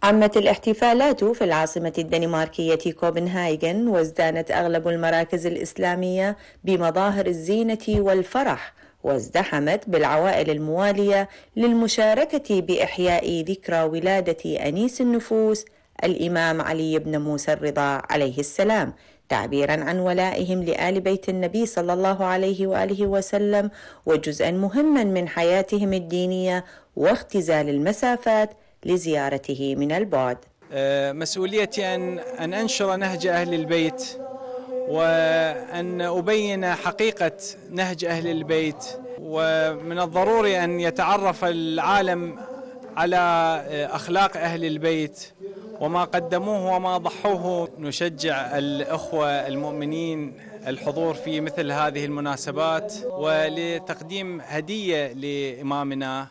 عمت الاحتفالات في العاصمة الدنماركية كوبنهاغن، وازدانت أغلب المراكز الإسلامية بمظاهر الزينة والفرح، وازدحمت بالعوائل الموالية للمشاركة بإحياء ذكرى ولادة أنيس النفوس الإمام علي بن موسى الرضا عليه السلام، تعبيرا عن ولائهم لآل بيت النبي صلى الله عليه وآله وسلم، وجزءا مهما من حياتهم الدينية، واختزال المسافات لزيارته من البعد. مسؤوليتي أن أنشر نهج أهل البيت، وأن أبين حقيقة نهج أهل البيت، ومن الضروري أن يتعرف العالم على أخلاق أهل البيت وما قدموه وما ضحوه. نشجع الأخوة المؤمنين الحضور في مثل هذه المناسبات ولتقديم هدية لإمامنا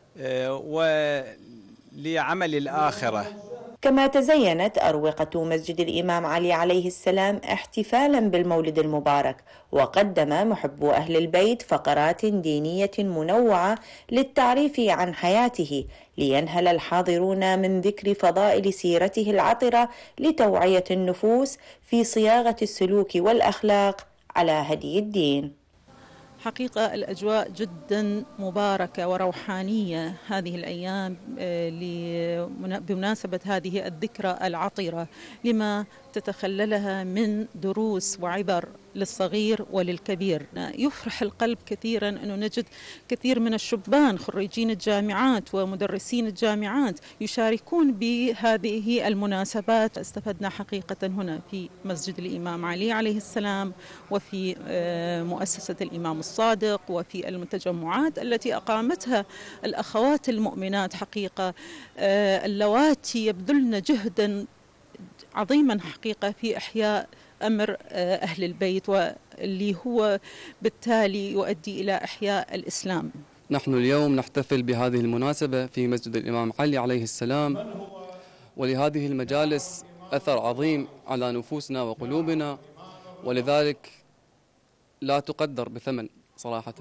ولعمل الآخرة. كما تزينت أروقة مسجد الإمام علي عليه السلام احتفالا بالمولد المبارك، وقدم محبو أهل البيت فقرات دينية منوعة للتعريف عن حياته، لينهل الحاضرون من ذكر فضائل سيرته العطرة لتوعية النفوس في صياغة السلوك والأخلاق على هدي الدين. حقيقة الأجواء جدا مباركة وروحانية هذه الأيام بمناسبة هذه الذكرى العطرة لما تتخللها من دروس وعبر للصغير وللكبير. يفرح القلب كثيرا أنه نجد كثير من الشبان خريجين الجامعات ومدرسين الجامعات يشاركون بهذه المناسبات. استفدنا حقيقة هنا في مسجد الإمام علي عليه السلام، وفي مؤسسة الإمام الصادق، وفي التجمعات التي أقامتها الأخوات المؤمنات، حقيقة اللواتي يبذلن جهدا عظيما حقيقة في إحياء أمر أهل البيت، واللي هو بالتالي يؤدي إلى إحياء الإسلام. نحن اليوم نحتفل بهذه المناسبة في مسجد الإمام علي عليه السلام، ولهذه المجالس أثر عظيم على نفوسنا وقلوبنا، ولذلك لا تقدر بثمن صراحة،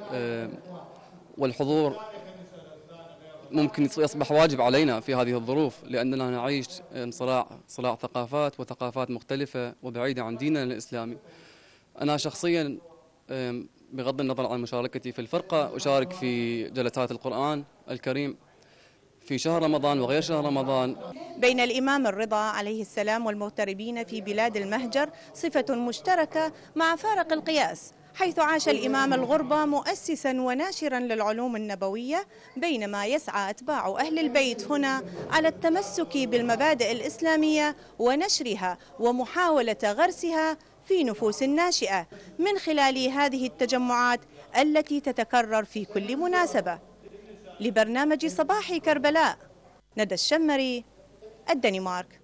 والحضور ممكن يصبح واجب علينا في هذه الظروف، لأننا نعيش صراع ثقافات وثقافات مختلفة وبعيدة عن ديننا الإسلامي. أنا شخصيا بغض النظر عن مشاركتي في الفرقة أشارك في جلسات القرآن الكريم في شهر رمضان وغير شهر رمضان. بين الإمام الرضا عليه السلام والمغتربين في بلاد المهجر صفة مشتركة مع فارق القياس، حيث عاش الإمام الغربة مؤسسا وناشرا للعلوم النبوية، بينما يسعى أتباع أهل البيت هنا على التمسك بالمبادئ الإسلامية ونشرها ومحاولة غرسها في نفوس الناشئة من خلال هذه التجمعات التي تتكرر في كل مناسبة. لبرنامج صباحي كربلاء، ندى الشمري، الدنمارك.